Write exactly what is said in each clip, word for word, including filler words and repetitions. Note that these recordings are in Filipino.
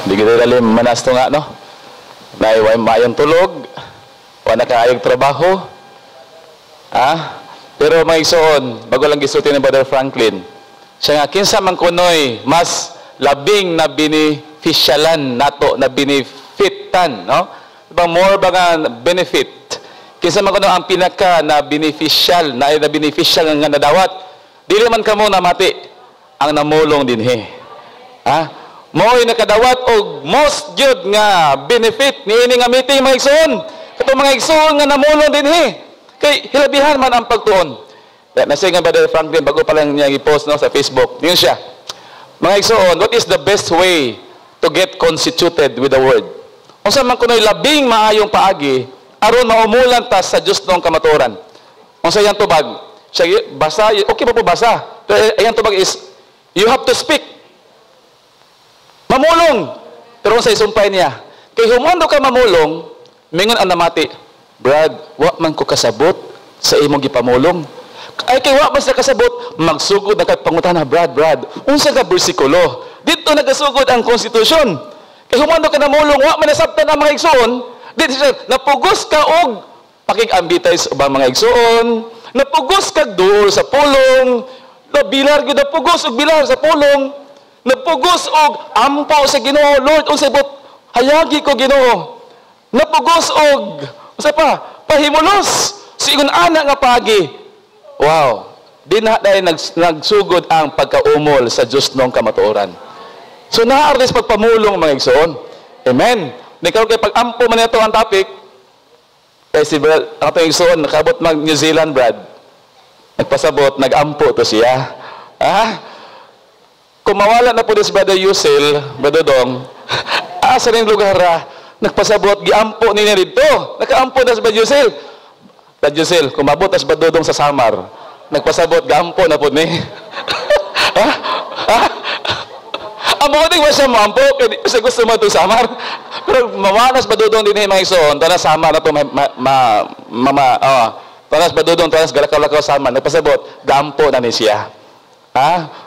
Di kita lalim manas to nga, no? Naiway mayang tulog, wala kaayong trabaho. Ah? Pero may igsoon, bago lang gisulti ni Brother Franklin, siya nga, kinsa man kunoy, mas labing na beneficialan nato, na benefitan, no? Diba, more ba nga benefit? Kinsa man kunoy ang pinaka na beneficial, na, na beneficial nga nadawat, dili man kamo na mati, ang namulong din, he. Ah? Mo'y nakadawat og most good nga benefit ni ini nga meeting mga igsoon. Katong mga igsoon nga namulong din he. Kay hilabihan man ang pagtuon. Ya, nasa nga Brother Franklin bago pa lang niya i-post no sa Facebook. Yun siya. Mga igsoon, what is the best way to get constituted with the word? Unsa man kunoy labing maayong paagi aron maumulan ta sa Dios nong kamatuoran. Unsa yang tubag? Siya basa, okay pa po basa. Pero ayang tubag is you have to speak. Mamulong. Pero sa isumpay niya, kay humando ka mamulong, mingon ang namati, Brad, wa man ko kasabot sa imong gipamulong. Ay kay wa man sa kasabot, magsugod na kay pangutana, Brad, Brad, unsa ka bersikulo? Dito nagasugod ang konstitusyon. Kay humando ka namulong, wa man nasabtan ang mga igsoon, dito siya, napugos ka og pakig-ambitay sa ubang mga igsoon, napugos ka duol sa pulong, nabilar gyud napugos og bilar sa pulong, napugos og ampo sa Ginoo, Lord, unsay but hayagi ko Ginoo. Napugos og unsay pa pahimulos sigon ana nga pagi. Wow, di na dai nag, nagsugod ang pagkaumol sa Dios nong kamatuoran. So naardes pagpamulong mga igsoon. Amen. Nikaw kay pag-ampo man ito ang topic. Kay si Brad, ang atong igsoon nakabot mag New Zealand, Brad. Nagpasabot, nag-ampo to siya. Ah? Kung mawala na po si Brother Yusel, Brother Dong, asa rin lugar ra, nagpasabot, giampo niya dito. Nakaampo na si Brother Yusel. Brother Yusel, kung mabot as Brother Dong sa Samar, nagpasabot, giampo na po ni. Ha? Ha? Ang mga ting siya mampo, kasi gusto mo ito Samar. Pero mawanas Brother Dong din mga isoon, tanas Samar na ito, ma, ma, ma, oh, tanas Brother Dong, tanas galakaw-lakaw Samar, nagpasabot, giampo na ni siya. Ha?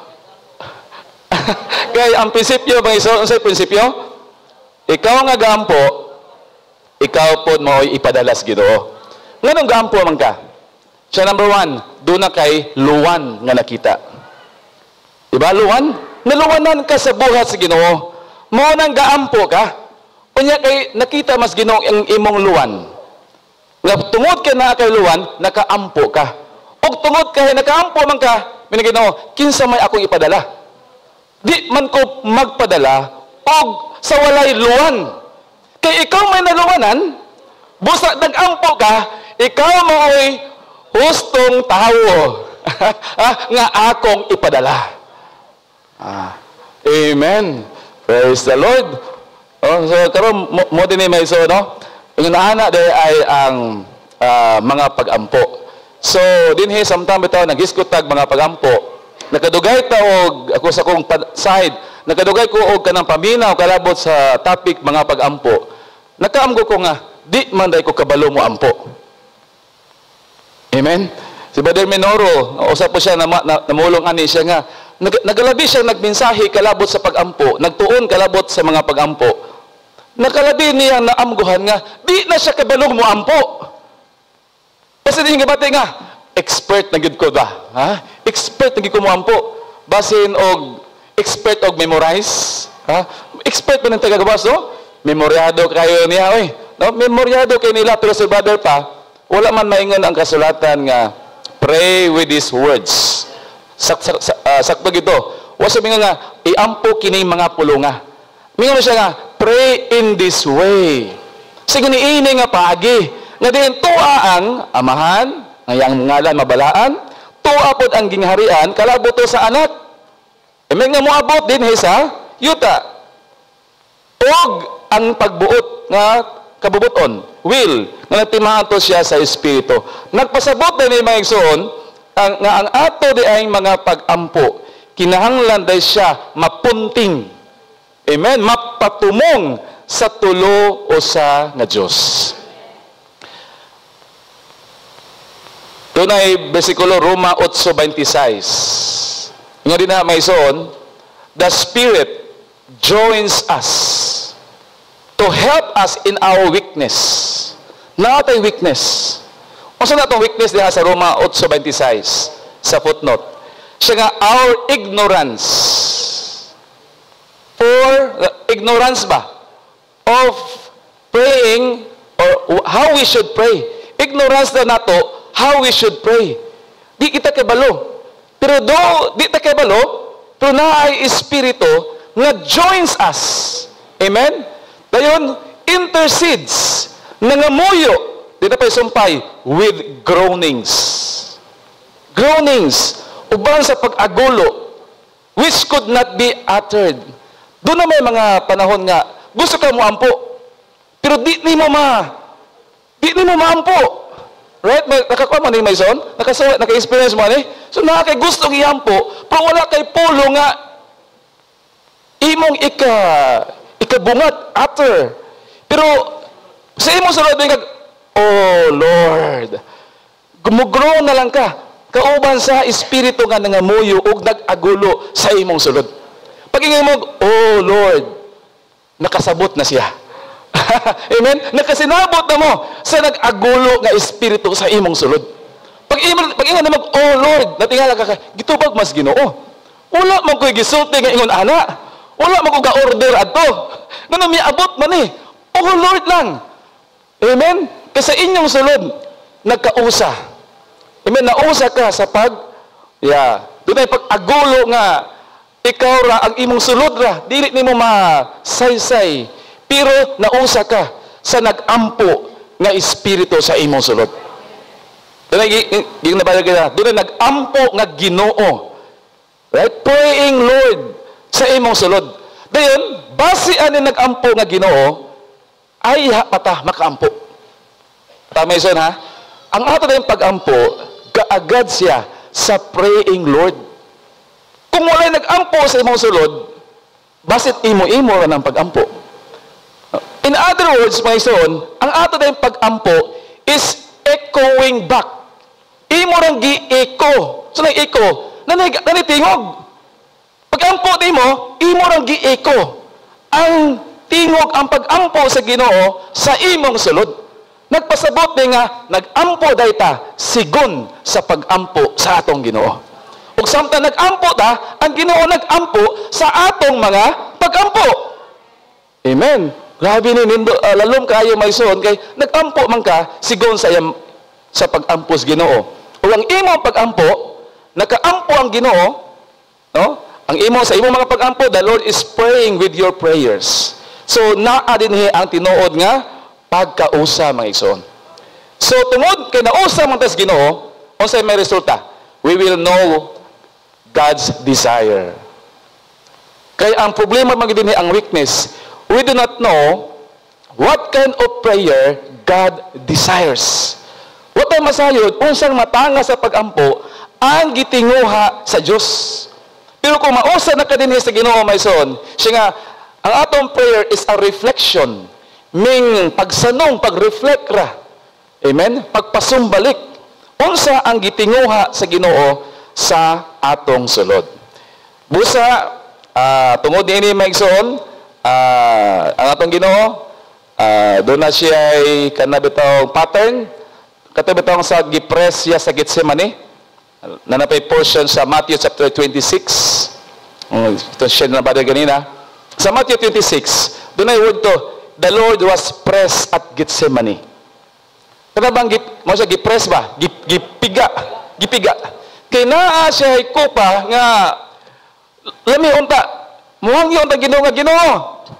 Kaya ang prinsipyo, mga iso, ang prinsipyo, ikaw nga gampo, ikaw po mo ipadalas Ginoo. Nganong gampo man ka? So number one, doon na kay luwan nga nakita. Diba luwan? Naluwanan ka sa buhat sa Ginoo. Mo nang gaampo ka. Unya kay nakita mas Ginoo ang imong luwan. Nga tungod ka na kay luwan, nakaampo ka. Og tungod kay nakaampo man ka, may Ginoo, kinsa may akong ipadala? Di man ko magpadala og sa walay luwan. Kay ikaw may naluwanan, busa nag-ampo ka, ikaw mo'y hustong tawo nga akong ipadala. Ah, amen. Praise the Lord. Oh, so karon mo, mo din may so no. Ang naana day ay ang uh, mga pag-ampo. So dinhi samtang bitaw naghiskot tag mga pag-ampo. Nakadugay ta og ako sa kong side, nakadugay ko og kanang paminaw kalabot sa topic mga pag-ampo. Nakaamgo ko nga di man day ko kabalo mo ampo. Amen. Si Brother Minoro, usap po siya na, na namulong ani siya nga nag, nagalabi siya nagmensahe kalabot sa pag-ampo, nagtuon kalabot sa mga pag-ampo. Nakalabi niya na amguhan nga di na siya kabalo mo ampo. Kasi di nga bati nga expert na gid ko ba? Ha? Expert na gid ko mo ampo. Basin og expert og memorize, ha? Expert pa ng tagagabas, no? Memoryado kayo niya, oy. No, memoryado kay nila pero sa brother pa, wala man maingon ang kasulatan nga pray with these words. Sak sak uh, sakto gito. Wa sa mingon nga iampo kini mga pulunga. Mingon siya nga pray in this way. Sigon niini nga paagi nga diin tuwa ang amahan, ngayang ngalan mabalaan, tuwa pod ang gingharian kalabot sa anak. Amen nga moabot din sa yuta. Og ang pagbuot nga kabubuton, will, nga natimahan to siya sa espiritu. Nagpasabot din ni mga igsoon, ang, nga ang ato di ay mga pag-ampo, kinahanglan day siya mapunting. Amen? Mapatumong sa tulo o sa nga Diyos. Doon ay versikulo Roma eight twenty-six. Nga din na may igsoon, the Spirit joins us to help us in our weakness. Naatay weakness. Kung saan natong weakness diha sa Roma eight twenty-six sa footnote. Siya nga, our ignorance. For, uh, ignorance ba? Of praying, or how we should pray. Ignorance na nato, how we should pray. Di kita kabalo. Pero do, di ta kabalo, pero na ay espiritu nga joins us. Amen? Dayon, intercedes, nangamuyo, di na pa isumpay, with groanings. Groanings, uban sa pag-agulo, which could not be uttered. Doon na may mga panahon nga, gusto ka mo ampo, pero di ni mo ma, di ni mo maampo. Right? Nakakuha mo ni Maison? Nakasuha, naka-experience mo ni? So, nakakay gustong iampo, pero wala kay pulo nga imong ika, ikabungat, utter. Pero, sa imong sulod, oh Lord, gumugro na lang ka, kauban sa espiritu nga nangamuyo ug nag-agulo sa imong sulod. Pag ingay mo, oh Lord, nakasabot na siya. Amen? Nakasinabot na mo sa nag-agulo nga espiritu sa imong sulod. Pag ingon pag ingon na mag, oh Lord, natingala ka ka, gitubag mas Ginoo. Wala man ko'y gisulti nga ingon ana. Wala man ko ga-order adto. Ngano mi abot man eh. Oh Lord lang. Amen? Kasi inyong sulod nagkausa. Amen, nausa ka sa pag yeah, dunay pag-agulo nga ikaw ra ang imong sulod ra, dili nimo ma-saysay. Pero nausa ka sa nag-ampo nga espiritu sa imong sulod. Dunay gi nabalagay na, dunay nag-ampo nga Ginoo. Right? Praying Lord sa imong sulod. Dayon, base ani nag-ampo nga Ginoo, ay pata makaampo. Tama yun ha? Ang ato na yung pag-ampo, kaagad siya sa praying Lord. Kung wala'y nag-ampo sa imong sulod, basit imo-imo ra ng pag-ampo. In other words, mga ison, ang ato na yung pag-ampo is echoing back. Imo rang gi-echo. So, nang-echo, nanitingog. Pag-ampo di mo, imo rang gi-echo. Ang tingog, ang pag-ampo sa Ginoo sa imong sulod. Nagpasabot din nga, nag-ampo dayta sigon sa pag-ampo sa atong Ginoo. Ug samtang nag-ampo ta, ang Ginoo nag-ampo sa atong mga pag-ampo. Amen. Grabe ni nindo, uh, lalom kayo may son kay nag-ampo man ka sigon sa iyang sa pag-ampo sa Ginoo. Ug ang imong pag-ampo, naka-ampo ang Ginoo, no? Ang imo sa imong mga pag-ampo, the Lord is praying with your prayers. So naa dinhi ang tinuod nga pagkausa mga igsoon. So tungod kay nausa man tas Ginoo, unsay may resulta? We will know God's desire. Kay ang problema man dinhi ang weakness, we do not know what kind of prayer God desires. What ay masayod, unsang matanga sa pag-ampo ang gitinguha sa Dios. Pero kung mausa na ka dinhi sa Ginoo may son, siya nga ang atong prayer is a reflection. Ming pagsanong, pag-reflect ra. Amen? Pagpasumbalik. Unsa ang gitinguha sa Ginoo sa atong sulod. Busa, uh, tungod ini maigsoon, uh, ang atong Ginoo, uh, doon na siya ay kanabitang pattern, katabitang sa gipress siya sa Gethsemane, nanapay portion sa Matthew chapter twenty-six. Uh, ito siya na bada ganina. Sa Matthew twenty-six, doon ay word to, the Lord was pressed at Gethsemane. Kada bang mo siya gipress ba? Gipiga, gipiga. Kay naa siya ay kupa nga lami unta. Muhang yung unta Ginoo nga Ginoo.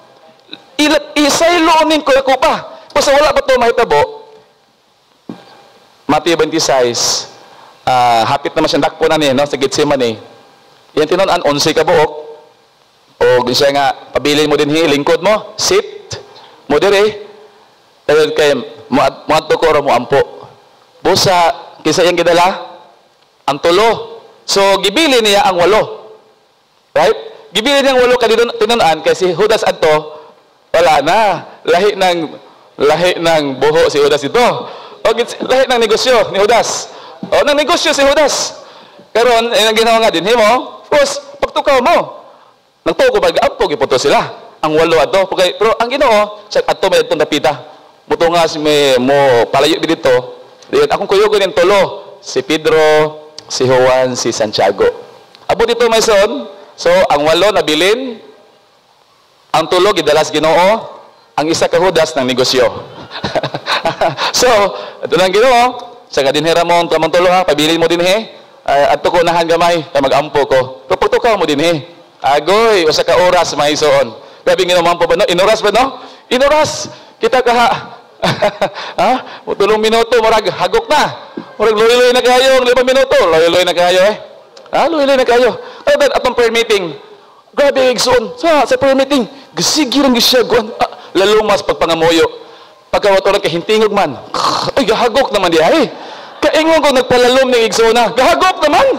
Isaylo ning ko kupa. Kasi wala pa to mahitabo. Matthew twenty-six, uh, hapit naman siya dakpo na ni no sa Gethsemane. Yan tinon-an onse ka buok. O siya nga pabilin mo din hi lingkod mo, sit mo dire. Dayon kay mo adto ko ra mo ampo. Busa kisa yang gidala ang tulo. So gibili niya ang walo. Right? Gibili niya ang walo kadidon tinon-an kay si Judas adto wala na. Lahi ng lahi ng buho si Judas ito. O lahi ng negosyo ni Judas. O nang negosyo si Judas. Karon ay nang ginawa nga din mo. Of course, pagtukaw mo. Nagtuo ko ba gaampo giputo sila. Ang walo ato. Pero ang Ginoo, sa ato may adtong dapita. Muto nga si may mo palayo dito. Diyan akong kuyugon yung tulo, si Pedro, si Juan, si Santiago. Abot dito may son. So ang walo nabilin, ang tulo gidalas Ginoo, ang isa ka Judas ng negosyo. So, ito lang Ginoo, sa kadinhera mo ang tamang tulo ha, pabilin mo din he. Uh, at ko nahan gamay, kay mag-ampo ko. Puputukaw mo din he. Agoy, usa ka oras may isuon. Grabe Ginoo man po ba no? Inoras ba no? Inoras. Kita ka ha. Ha? Tulong minuto murag hagok na. Murag loy-loy na kayo, lima minuto, loy-loy na kayo eh. Ha, loy-loy na kayo. At atong prayer meeting. Grabe igsoon. Sa sa prayer meeting, gisigi lang siya gon. Ah, lalo mas pagpangamoyo. Pagkawatoran kay hintingog man. Ay gahagok naman di ay. Kaingon ko nagpalalom ning igsoona. Gahagok naman.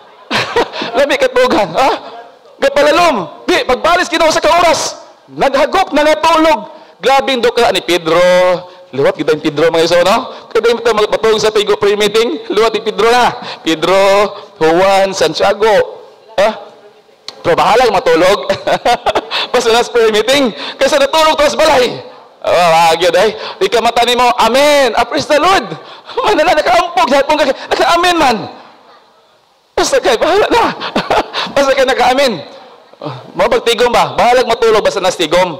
Labi katugan, ha? Gapalalom. Di pagbalis Ginoo sa ka oras. Naghagok na natulog. Glabing do ka ni Pedro. Luwat kita ni Pedro mga iso, no? Kada yung matulog sa Pigo prayer meeting, luwat ni Pedro na. Pedro, Juan, Santiago. Ah, pero bahala yung matulog. Basta na sa prayer meeting. Kasi natulog to sa balay. Oh, agad ay. Di ka matani mo, amen. Ah, praise the Lord. Manala, nakaampog. Naka-amen man. Basta kayo, bahala na. Basta kayo naka-amen. Mabagtigom ba? Bahalag matulog basta nastigom.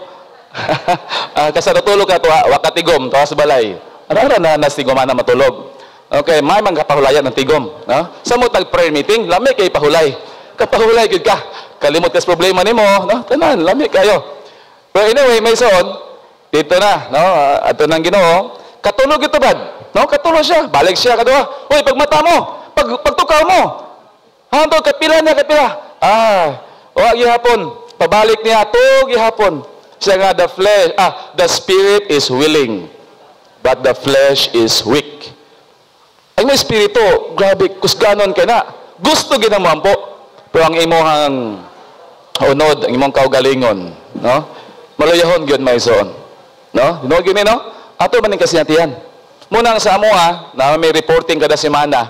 uh, kasi natulog ka ito, wakatigom, ito sa balay. Ano na nastigoman na matulog? Okay, may mga kapahulayan ng tigom. No? Sa mo tag-prayer meeting, lamig kayo pahulay. Kapahulay, good ka. Kalimot ka sa problema ni mo. No? Tanan, lamig kayo. Pero anyway, may son, dito na, no? Uh, ato nang Ginoo, katulog ito bad. No? Katulog siya. Balik siya, kadawa. Uy, pag mata mo, pag, pagtukaw mo, hando, kapila niya, kapila. Ah, o, gihapon. Pabalik niya, to, gihapon. Siya nga, the flesh, ah, the spirit is willing, but the flesh is weak. Ang may espiritu, grabe, kusganon ka na. Gusto ginamam po. Pero ang imong unod, ang imong kaugalingon, no? Maluyahon gyud may son. No? Dino gyud no? Ato man ning kasinatihan. Muna sa amo ha, na may reporting kada semana.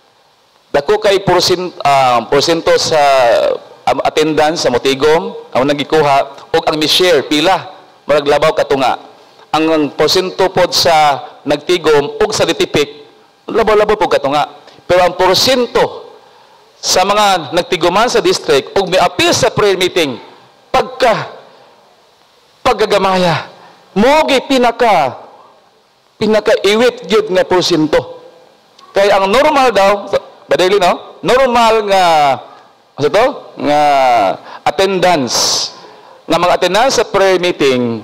Dako kay porsin uh, porsyento sa um, attendance sa motigom, ang nagikuha og ang mi-share pila, murag labaw katunga. Ang, ang porsyento pod sa nagtigom og sa ditipik, labaw-labaw po katunga. Pero ang porsyento sa mga nagtiguman sa district ug may appeal sa prayer meeting, pagka paggagamaya, mogi pinaka pinaka-iwit gyud nga porsyento. Kay ang normal daw, badali no? Normal nga ano to? Nga attendance, nga mga attendance sa prayer meeting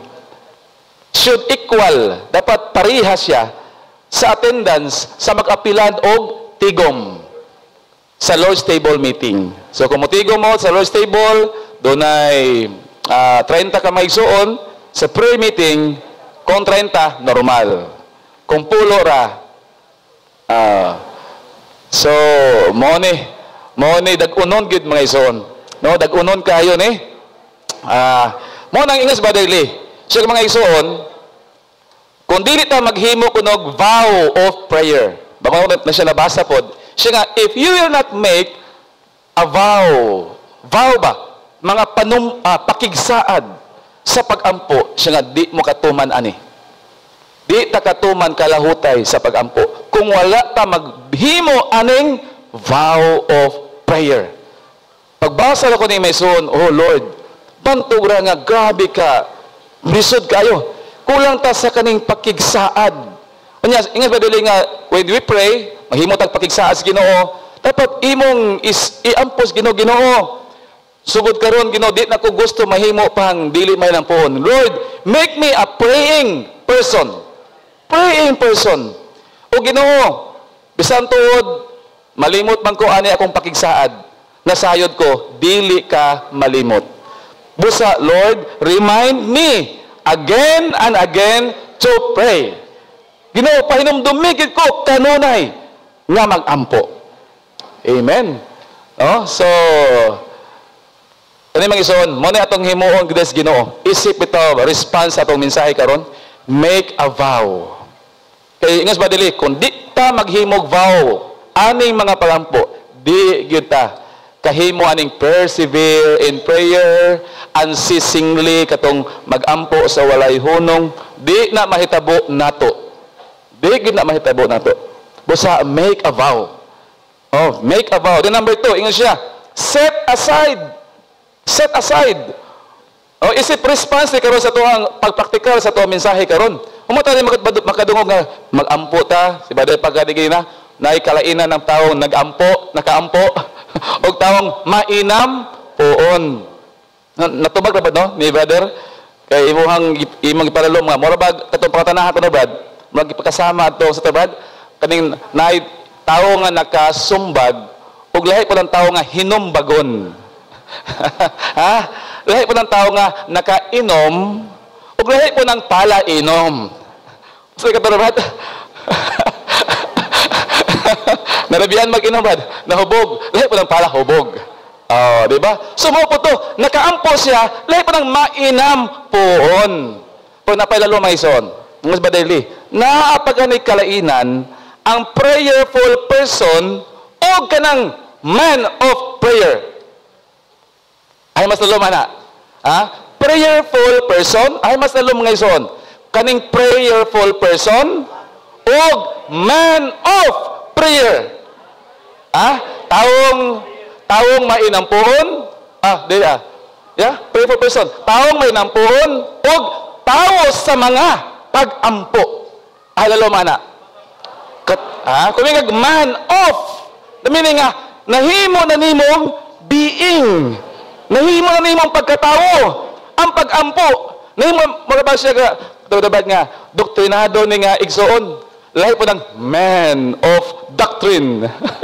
should equal, dapat pareha siya sa attendance sa mag-apilan og tigom sa Lord's Table meeting. So kung motigom mo sa Lord's Table, doon ay uh, thirty ka maigsuon, sa prayer meeting, kung thirty, normal. Kung pulo ra, uh, so, mo ni, mo ni, dag-unon gid mga ison. No, dag-unon kayo ni. Ah, uh, mo nang ingas ba daily? Siya mga ison, kung dili ta maghimo kunog vow of prayer. Baka na siya nabasa pod. Siya nga, if you will not make a vow, vow ba? Mga panum, uh, pakigsaad sa pag-ampo, siya nga, di mo katuman ani. Di ta katuman kalahutay sa pag-ampo. Kung wala ta maghimo aning vow of prayer. Pagbasa ko ni Mason, oh Lord, bantugra nga grabe ka, lisod kayo. Kulang ta sa kaning pakigsaad. Kanya, ingat ba dili nga, when we pray, mahimo tag pakigsaad sa Ginoo, dapat imong is, iampos Ginoo, Ginoo. Sugod karon Ginoo, di na ko gusto mahimo pang dili may lang pohon. Lord, make me a praying person. Praying person. O Ginoo, bisan tuod, malimot man ko ani akong pakigsaad. Nasayod ko, dili ka malimot. Busa, Lord, remind me again and again to pray. Ginoo, pahinumdumigid ko kanunay nga mag-ampo. Amen. Oh, so, ano yung mga ison? Muna atong himuon gides Ginoo. Isip ito, response sa atong mensahe karon. Make a vow. Kaya ingas ba dili, kung di ta maghimog vow, aning mga pagampo, di gyud ta kahimo aning persevere in prayer, unceasingly katong magampo sa walay hunong, di na mahitabo nato. Di gid na mahitabo nato. Busa make a vow. Oh, make a vow. Then number two, ingon siya, set aside. Set aside. Oh, isip response ni karon sa tuang pagpraktikal sa tuang mensahe karon. Umata ni makadungog nga magampo ta, si baday pagkadigay na, naay kalainan ng taong nagampo, nakaampo, og taong mainam poon. Natubag ra ba no ni brother? Kay imuhang imong ipalalom nga mura bag katong pangtanahan to no brad. Murag ipakasama ato sa brad kaning naay tawo nga nakasumbag ug lahi po ng tawo nga hinumbagon. Ha? Lahi po ng tawo nga nakainom ug lahi po ng palainom. So kato brad. Narabihan mag-inom brad, nahubog. Lahi po ng pala hubog. Oh, di ba? So mo po to, nakaampo siya, lahi po ng mainam poon. Pag napailalo may son, mas badali, naapaganay kalainan ang prayerful person o kanang man of prayer. Ay mas lalo man na. Ha? Prayerful person, ay mas lalo mga ison. Kaning prayerful person o man of prayer. Ha? Taong taong mainampuon, ah, di ah. Yeah, prayerful person. Taong mainampuon o tao sa mga pag-ampo. Ay lalo man na. Kat, ah, kumingag man of. The meaning nga, nahimo na nimong being. Nahimo na nimong pagkatao. Ang pag-ampo. Nahimo, marabag siya ka, dabad nga, doktrinado ni nga igsoon. Lahi po ng man of doctrine.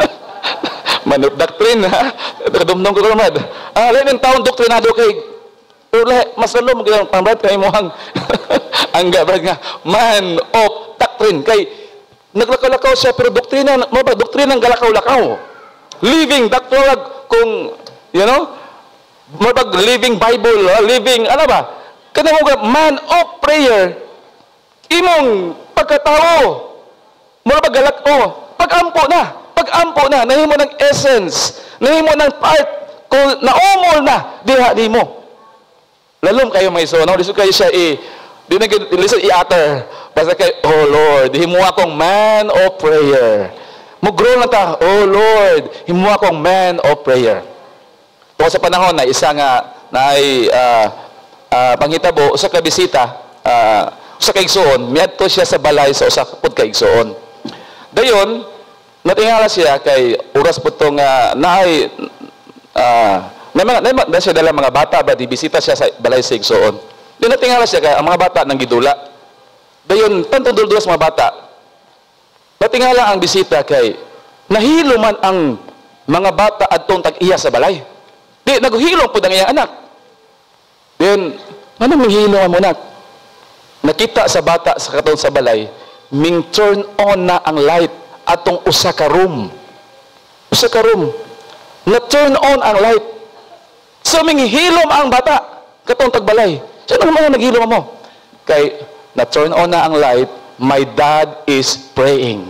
Man of doctrine, ha? Kadumdum ko kalamad. Ah, lahi ng taong doktrinado kay, pero lahi, mas lalo, magiging pambrad kay mohang, ang gabrad nga, man of doctrine. Kay, naglakaw-lakaw siya, pero doktrina, mo ba, doktrina ng galakaw-lakaw. Living, doctorag, kung, you know, mo ba, living Bible, uh, living, ano ba, kana mo man of prayer, imong pagkatao, mo ba galak, oh, pag-ampo na, pag-ampo na, nahimo ng essence, nahimo ng part, kung naumol na, diha di mo. Lalom kayo may so, no? Lisod kayo siya i, di na lisod i-utter, basta kayo, oh Lord, himo akong man of prayer. Mugro na ta, oh Lord, himo akong man of prayer. Kung sa panahon na isa nga, na ay, uh, uh, panghitabo, usa ka bisita, uh, usa ka igsoon, miadto siya sa balay sa usa pud ka igsoon. Dayon, natingala siya kay oras po itong uh, naay, uh, na mga, na, na siya dala mga bata ba, di bisita siya sa balay sa igsoon. Doon natingala siya kay ang mga bata nang gidula. Dayon, tantong duldulas mga bata. Natingala ang bisita kay nahilo man ang mga bata adtong tag-iya sa balay. Di, naguhilong po ang iyang anak. Then, ano manghilong ang anak? Nakita sa bata sa katong sa balay, ming turn on na ang light atong usa ka room. Usa ka room. Na turn on ang light. So, minghilom ang bata katong tagbalay. Saan ang mga naghilom mo? Kay, na turn on na ang light, my dad is praying.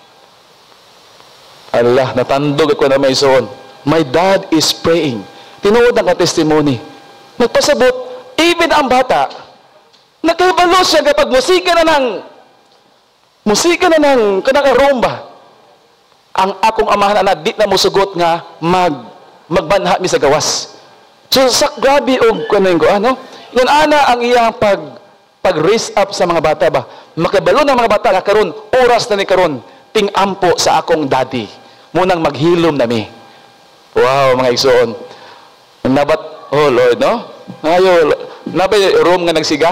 Allah, natandog ako na may soon. My dad is praying. Tinuod ang testimony. Nagpasabot, even ang bata, nakabalo siya kapag musika na ng musika na ng kanaka-rumba. Ang akong amahan na di na musugot nga mag magbanha mi sa gawas. So, sak grabe og kuno ko ano? Ngun ana ang iyang pag pag-raise up sa mga bata ba. Makabalo ng mga bata nga karon oras na ni karon ting-ampo sa akong daddy. Munang maghilom nami. Wow, mga igsoon. Nabat, oh Lord, no? Ngayon, nabay room nga nagsiga?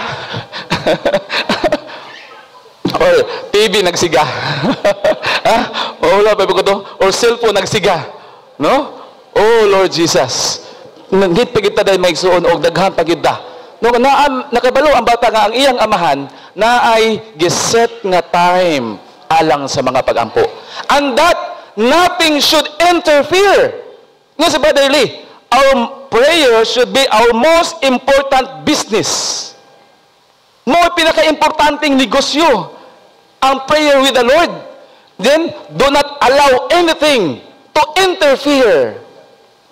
Or T V nagsiga? Ha? O wala pa ko to? Or cellphone nagsiga? No? Oh Lord Jesus. Nanggit pa kita dahil may igsoon o daghan pa kita. No, na, nakabalo ang bata nga ang iyang amahan na ay giset nga time alang sa mga pag-ampo. And that nothing should interfere. Nga sa brotherly, our prayer should be our most important business. More pinaka-importanting negosyo ang prayer with the Lord. Then, do not allow anything to interfere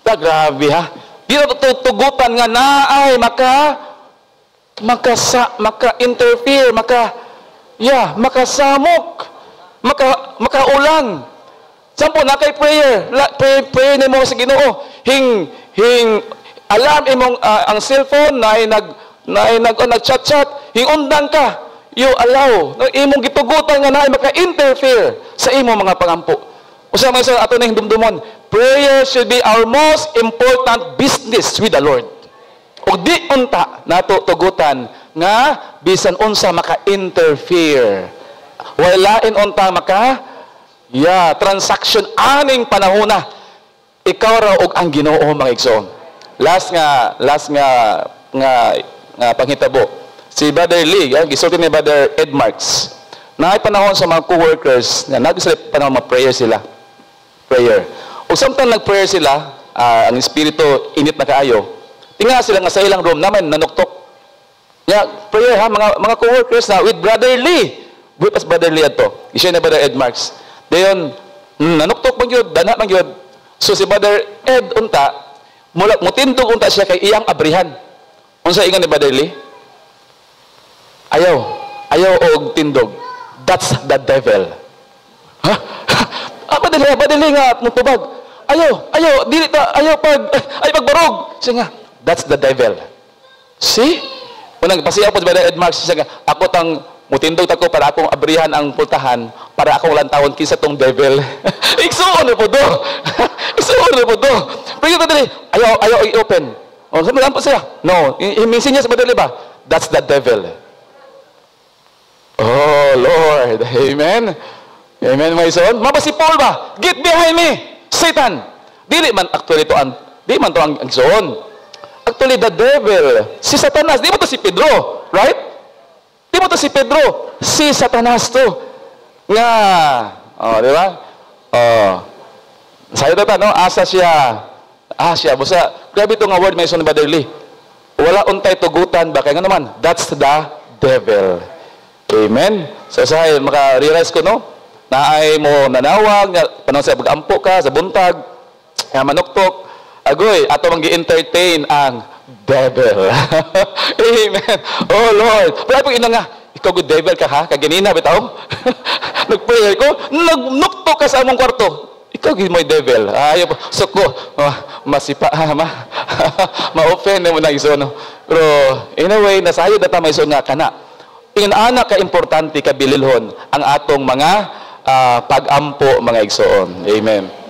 Ta, grabe ha. Di na tutugutan nga na ay maka maka sa maka interfere, maka yeah, makasamok, maka makaulang. Sampo na kay prayer, la, pray, prayer nimo sa Ginoo. Hing hing alam imong uh, ang cellphone na ay nag na ay nag oh, nag-chat-chat, hing undang ka. You allow no imong gitugutan nga na ay maka-interfere sa imong mga pangampo. Usa man sa ato ning dumdumon, prayer should be our most important business with the Lord. Ug di unta nato tugutan nga bisan unsa maka-interfere. Walain unta maka yeah, transaction aning panahona. Ikaw ra og ang Ginoo mga igsoon. Last nga last nga nga nga panghitabo. Si Brother Lee, yeah, gisulti ni Brother Ed Marks. Naay panahon sa mga co-workers nga nagisali panahon ma-prayer sila. Prayer. O samtang nag-prayer sila, uh, ang espiritu init na kaayo. Tinga sila nga sa ilang room naman nanuktok. Yeah, prayer ha mga mga co-workers na with Brother Lee. With us Brother Lee ato. Isya na Brother Ed Marks. Dayon mm, nanuktok man gyud, dana man gyud. So si Brother Ed unta mula mutindog unta siya kay iyang abrihan. Unsa ingon ni Brother Lee? Ayaw, ayaw og tindog. That's the devil. Ha? Ah, badali, badali nga mutubag. Ayaw, ayaw, dili ta, ayaw pag ay pagbarog. Siya nga, that's the devil. See? Unang pasiya po si Brother Ed Marks siya nga, ako tang mutindog tako para akong abrihan ang pultahan para akong lantawon kinsa tong devil. Igsuon na po do. Igsuon na po do. Pero ito dali, ayaw, ayaw i-open. O, saan mo siya? No, imisin niya sa badali ba? That's the devil. Oh, Lord. Amen. Amen, my son. Mapa si Paul ba? Get behind me, Satan. Dili man actually to ang, di man to ang son. Actually, the devil, si Satanas, di mo to si Pedro, right? Di mo to si Pedro, si Satanas to. Nga, oh, di ba? Oh, sayo to ta, no? Asa siya, ah, siya, busa, grabe ito nga word, may son Brother Lee. Wala untay tugutan ba? Kaya nga naman, that's the devil. Amen. So, sahay, maka-realize ko, no? Naay mo nanawag, panahon sa pag-ampo ka, sa buntag, nga manuktok, agoy, ato mang gi-entertain ang devil. Amen. Oh, Lord. Pero pag ina nga, ikaw good devil ka ha? Kaganina, bitaw? Nag-prayer ko, nagnuktok ka sa among kwarto. Ikaw gid mo'y devil. Ayaw po. So ko, oh, masipa, ha, ma, ma-offend mo na iso, no? Pero, in a way, nasayo data may iso nga ka na. Ingon ana ka importante kabililhon ang atong mga uh, pag-ampo mga igsoon. Amen.